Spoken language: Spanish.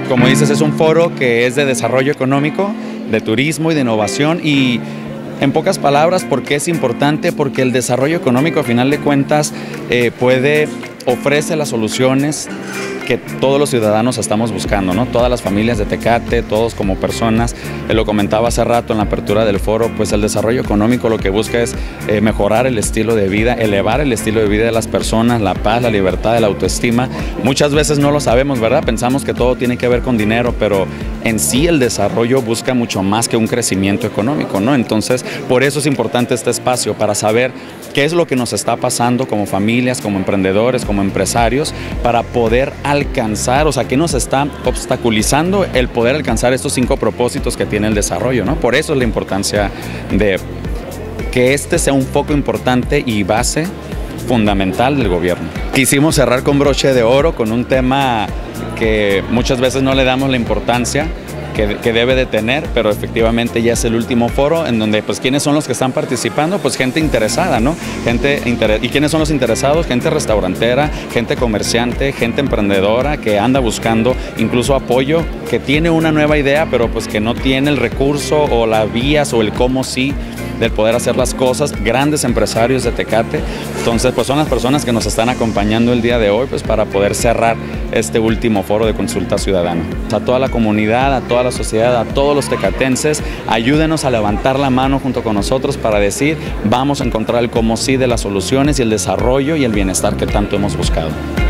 Como dices, es un foro que es de desarrollo económico, de turismo y de innovación y en pocas palabras, ¿por qué es importante? Porque el desarrollo económico, a final de cuentas, ofrece las soluciones que todos los ciudadanos estamos buscando, ¿no? Todas las familias de Tecate, todos como personas, lo comentaba hace rato en la apertura del foro, pues el desarrollo económico lo que busca es mejorar el estilo de vida, elevar el estilo de vida de las personas, la paz, la libertad, la autoestima. Muchas veces no lo sabemos, ¿verdad? Pensamos que todo tiene que ver con dinero, pero en sí el desarrollo busca mucho más que un crecimiento económico, ¿no? Entonces, por eso es importante este espacio, para saber qué es lo que nos está pasando como familias, como emprendedores, como empresarios, para poder alcanzar, o sea, qué nos está obstaculizando el poder alcanzar estos 5 propósitos que tiene el desarrollo, ¿no? Por eso es la importancia de que este sea un foco importante y base fundamental del gobierno. Quisimos cerrar con broche de oro con un tema que muchas veces no le damos la importancia que debe de tener, pero efectivamente ya es el último foro en donde, pues, ¿quiénes son los que están participando? Pues gente interesada, ¿no? ¿Y quiénes son los interesados? Gente restaurantera, gente comerciante, gente emprendedora que anda buscando incluso apoyo, que tiene una nueva idea, pero pues que no tiene el recurso o las vías o el cómo sí del poder hacer las cosas, grandes empresarios de Tecate. Entonces, pues son las personas que nos están acompañando el día de hoy, pues para poder cerrar este último foro de consulta ciudadana. A toda la comunidad, a toda la sociedad, a todos los tecatenses, ayúdenos a levantar la mano junto con nosotros para decir, vamos a encontrar el cómo sí de las soluciones y el desarrollo y el bienestar que tanto hemos buscado.